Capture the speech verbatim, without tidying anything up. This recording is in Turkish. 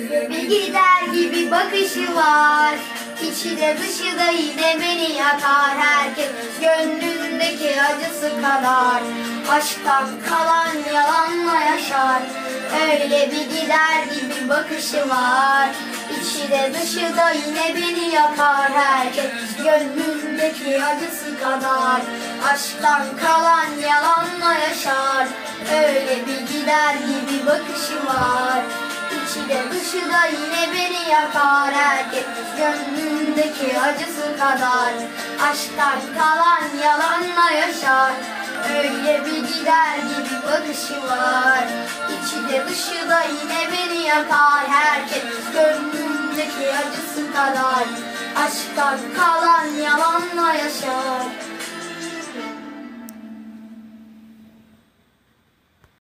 Bir gider gibi bakışı var. İçi de dışı da yine beni yakar. Herkes gönlündeki acısı kadar aşktan kalan yalanla yaşar. Öyle bir gider gibi bakışı var. İçi de dışı da yine beni yakar. Herkes gönlündeki acısı kadar aşktan kalan yalanla yaşar. Öyle bir gider gibi bakışı var. İçi de dışı da yine beni yakar. Herkes gönlündeki acısı kadar aşktan kalan yalanla yaşar. Öyle bir gider gibi bakışı var. İçi de dışı da yine beni yakar. Herkes gönlündeki acısı kadar aşktan kalan yalanla yaşar.